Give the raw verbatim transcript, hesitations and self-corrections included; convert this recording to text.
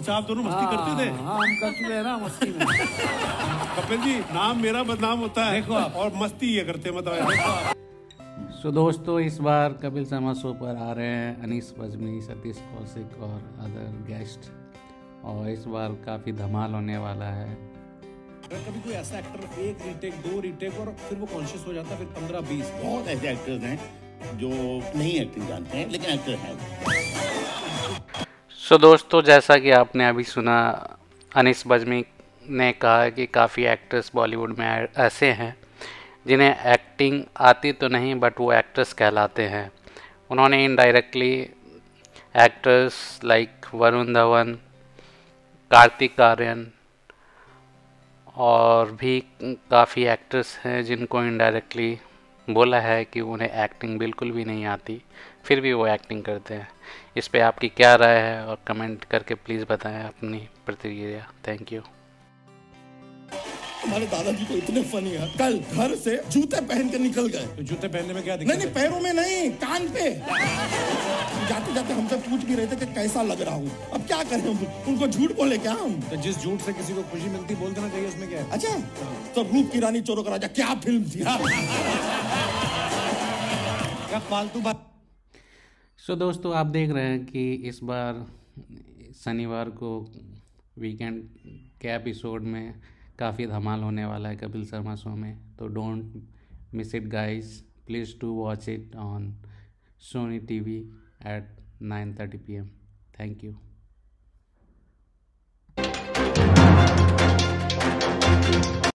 अच्छा आप दोनों मस्ती करते थे? हाँ हम कर चुके हैं ना मस्ती में। कपिल जी नाम मेरा बदनाम होता है देखो आप, और मस्ती ये करते मतलब। सो so, दोस्तों इस बार कपिल शर्मा शो पर आ रहे हैं अनीस बज्मी, सतीश कौशिक और अदर गेस्ट, और इस बार काफ़ी धमाल होने वाला है। अगर कभी कोई ऐसा एक्टर एक रीटेक दो रीटेक और फिर वो कॉन्शियस हो जाता है, फिर पंद्रह बीस बहुत ऐसे एक्टर्स हैं जो नहीं एक्टिंग जानते हैं लेकिन एक्टर हैं। सो so, दोस्तों जैसा कि आपने अभी सुना, अनीस बज्मी ने कहा कि काफ़ी एक्टर्स बॉलीवुड में ऐसे हैं जिन्हें एक्टिंग आती तो नहीं बट वो एक्टर्स कहलाते हैं। उन्होंने indirectly actors like Varun Dhawan, Kartik Aaryan और भी काफ़ी एक्टर्स हैं जिनको इनडायरेक्टली बोला है कि उन्हें एक्टिंग बिल्कुल भी नहीं आती, फिर भी वो एक्टिंग करते हैं। इस पे आपकी क्या राय है और कमेंट करके प्लीज़ बताएं अपनी प्रतिक्रिया। Thank you. हमारे दादाजी तो इतने फनी है, कल घर से जूते पहन के निकल गए। तो जूते पहनने में क्या दिक्कत? नहीं नहीं पैरों में नहीं, कान पे। जाते जाते हमसे पूछ भी रहे थे कि कैसा लग रहा हूँ। अब क्या करें, उनको झूठ बोले क्या हम? तो जिस झूठ से किसी को खुशी मिलती बोल देना चाहिए, उसमें क्या है? अच्छा तो रूप की रानी चोरों का राजा क्या फिल्म थी? क्या फालतू बात। सो दोस्तों आप देख रहे हैं कि इस बार शनिवार को वीकेंड के एपिसोड में काफ़ी धमाल होने वाला है कपिल शर्मा शो में। तो don't miss it guys, please to watch it on Sony TV at nine thirty P M. Thank you.